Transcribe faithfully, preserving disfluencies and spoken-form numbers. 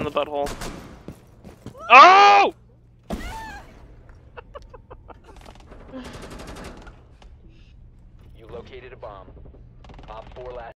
in the butthole. Oh! You located a bomb. Op four last